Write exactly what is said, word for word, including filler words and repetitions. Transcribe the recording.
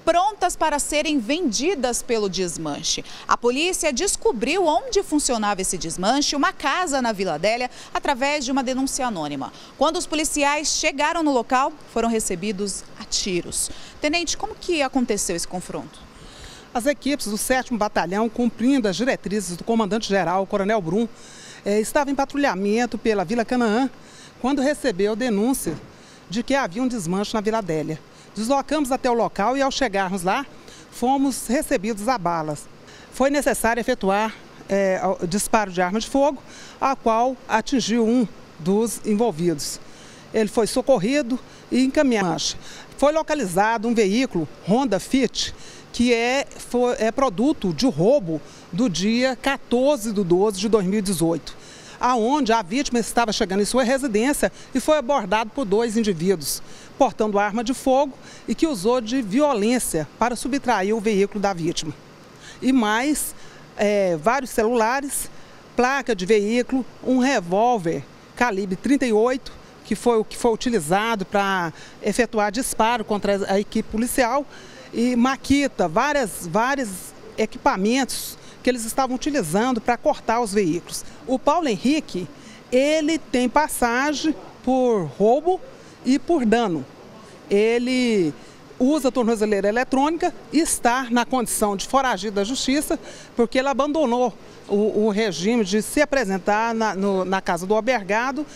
prontas para serem vendidas pelo desmanche. A polícia descobriu onde funcionava esse desmanche, uma casa na Vila Adélia, através de uma denúncia anônima. Quando os policiais chegaram no local, foram recebidos a tiros. Tenente, como que aconteceu esse confronto? As equipes do sétimo Batalhão, cumprindo as diretrizes do comandante-geral, o Coronel Brum, eh, estavam em patrulhamento pela Vila Canaã, quando recebeu denúncia de que havia um desmanche na Vila Adélia. Deslocamos até o local e, ao chegarmos lá, fomos recebidos a balas. Foi necessário efetuar é, o disparo de arma de fogo, a qual atingiu um dos envolvidos. Ele foi socorrido e encaminhado. Foi localizado um veículo Honda Fit, que é, foi, é produto de roubo do dia quatorze de doze de dois mil e dezoito. Aonde a vítima estava chegando em sua residência e foi abordado por dois indivíduos, portando arma de fogo e que usou de violência para subtrair o veículo da vítima. E mais é, vários celulares, placa de veículo, um revólver calibre trinta e oito, que foi o que foi utilizado para efetuar disparo contra a equipe policial, e maquita, várias, vários equipamentos que eles estavam utilizando para cortar os veículos. O Paulo Henrique, ele tem passagem por roubo e por dano. Ele usa tornozeleira eletrônica e está na condição de foragido da justiça, porque ele abandonou o, o regime de se apresentar na, no, na casa do albergado